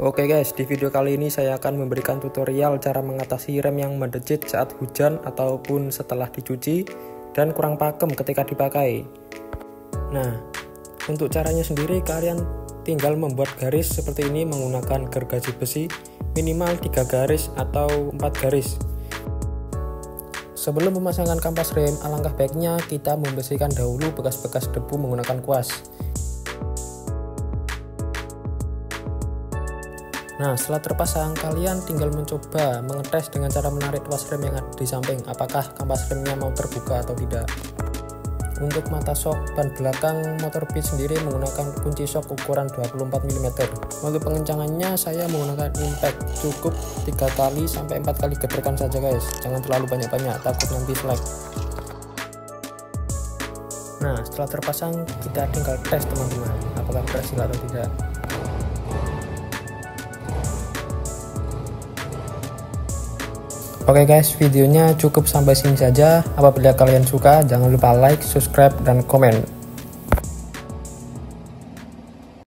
Oke guys, di video kali ini saya akan memberikan tutorial cara mengatasi rem yang mendecit saat hujan ataupun setelah dicuci dan kurang pakem ketika dipakai. Nah, untuk caranya sendiri kalian tinggal membuat garis seperti ini menggunakan gergaji besi minimal 3 garis atau 4 garis. Sebelum memasangkan kampas rem, alangkah baiknya kita membersihkan dahulu bekas-bekas debu menggunakan kuas. Nah, setelah terpasang, kalian tinggal mencoba mengetes dengan cara menarik tuas rem yang ada di samping, apakah kampas remnya mau terbuka atau tidak. Untuk mata sok ban belakang motor Beat sendiri menggunakan kunci sok ukuran 24 mm. Untuk pengencangannya saya menggunakan impact, cukup 3 kali sampai 4 kali gebrakan saja guys, jangan terlalu banyak-banyak, takut nanti selek. Nah, setelah terpasang kita tinggal tes teman-teman, apakah berhasil atau tidak. Oke guys, videonya cukup sampai sini saja. Apabila kalian suka, jangan lupa like, subscribe, dan komen.